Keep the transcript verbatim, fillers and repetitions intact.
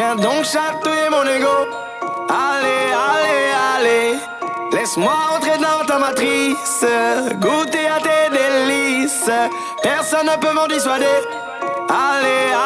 viens donc chatouiller mon ego. Allez, allez, allez, laisse-moi entrer dans ta matrice, goûter à tes délices. Personne ne peut m'en dissuader. Allez,